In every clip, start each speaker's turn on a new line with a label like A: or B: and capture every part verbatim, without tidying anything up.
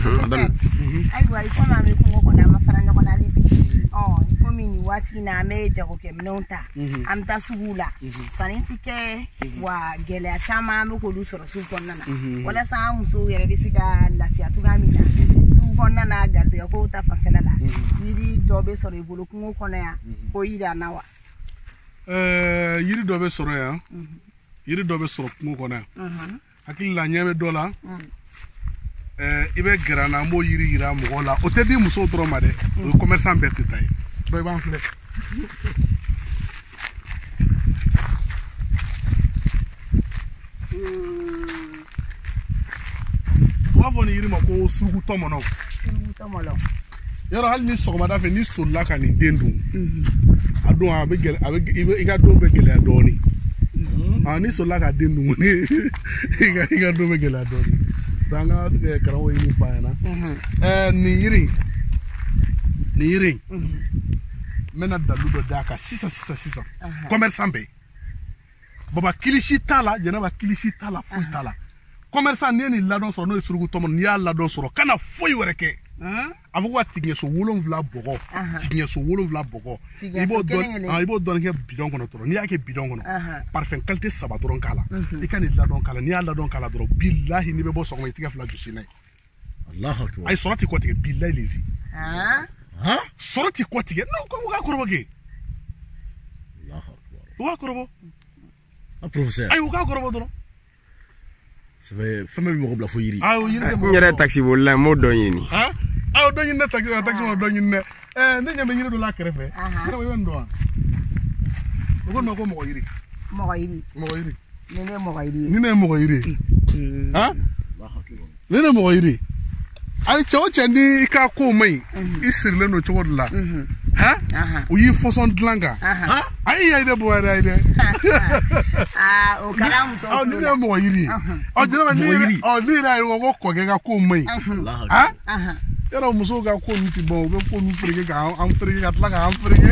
A: Aiwa iko ma me kungo kona mafaranga kona libi. Oh, iko mini wati na me jago ke mnonta. Amta sugula. Saniti ke wa gele achama me ko du soro su konna na. Wala sa muso yere bisiga lafia tuga mina. Su konna na gaze ko ta fakela la. Yiri dobe soro ibulu kungo kona ya. Ko yira nawa.
B: Eh, yiri dobe soro ya. Yiri dobe soro kungo kona. Mhm. Hakili la nyame dola. Euh, il va grandir mo yiri yira mo la o te di muso dro ma de o commerçant bête tay do ba fle wa voni yiri ma ko sugu tomo no
A: sugu tomo lo
B: yoro hal ni sogma da fe ni solla kan ni dendu adu a be gel abe iga do be gel adoni ah ni solla ka dendu ni iga iga do be gel adoni danga karawo yini fayana eh ni yiri ni yiri mena dalu do daka sisa sisa sisa commerçant be baba kilishi tala jena ba kilishi tala fu tala commerçant ne ni ladon so no surugu tomo ni ya ladon so kana foyi wereke avu wa tigné so wolon vla bogo tigné so wolon vla bogo ibo don ah ibo don ke bidon kono to ni yake bidon kono parfum qualité saba doron kala ikani ladon kala ni ya ladon kala doro billahi ni be bo so ko tiga fla jushina Allahu akbar ay sorati ko tige billahi lezi ha ha sorati ko tige no ko ga korbo ge Allahu akbar wa korbo a professeur ay wa korbo doro c'est vrai femme bi mo bla fo yiri ah yiri
C: mo yere taxi wala mo do yini
B: ha ah do yini taxi taxi mo do yini eh ne nyame yiri do la krefe kira mo yondo ko no ko mo yiri
A: mo yiri
B: mo yiri
A: ne ne mo yiri
B: ni ne mo yiri ha ne ne mo yiri ay chawo chandi ka ko mai isirle no chawo la ha o yi foson dlanga ha ay ay de bo ay de
A: ah o kala so
B: o ni ne mo yiri o jere ni o ni ra yo ko ge ga ko mai ha era muso ga ko ni ti bon ga ko ni frege ga am frege ga tla ga am frege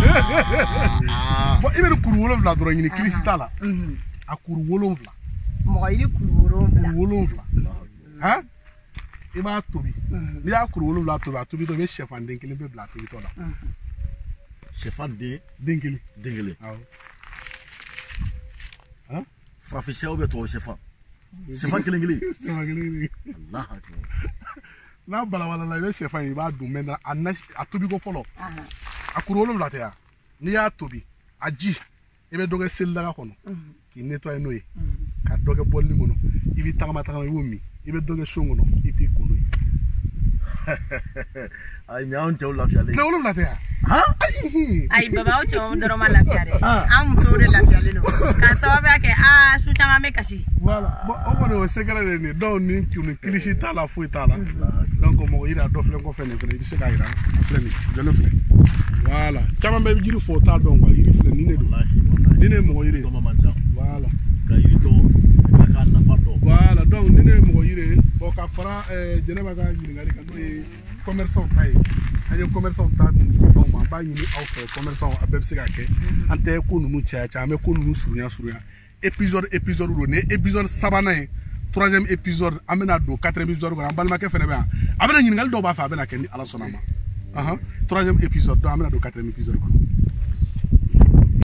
B: bo ibe kuru wolo vla dro ni kristala a kuru wolo vla
A: mo yiri kuru wolo vla
B: wolo vla ha iba tobi ni a kuru wolo vla tobi tobi to be chef an denkele be vla tobi to la chef an de denkele denkele ah ha fa fi chef be to chef an chef an kelengele chef an kelengele Allah akbar na bala wala la be chef an iba du mena anash atobi go follow a kuru wolo vla te ya ni a tobi aji ebe doge sella kono ki nettoyer noy ka doge bolli ngono ibi tagma tagma womi ibe doge songono iti kono ay nyaon chaw la fiale le wolo la te ha
A: ay baba o chaw ndoro ma la fiale am sore la fiale no ka sawabe ke ah su chama me kashi
B: voilà o bono secret ni don ni ki ni klishi tala fu tala donc mo ira do flen ko fene fene bi se ga ira flen de le flen voilà chama be jiri fo ta don wa iri flen ni ne do ni ne mo iri voilà ga iri do ka na fa do voilà donc ni ne mo iri bo ka fara eh jeneba ga iri ngari ka no commerçant tay ay commerçant ta bon ma ba yini au fait commerçant abeb se ga ke ante ko nu cha cha me ko nu surunya surunya épisode épisode do ne épisode sabana troisième épisode amena do quatrième épisode ko ambalma ke fene ba amena yini ngal do ba fa bena ke ni ala sonama aha troisième épisode do amena do quatrième épisode ko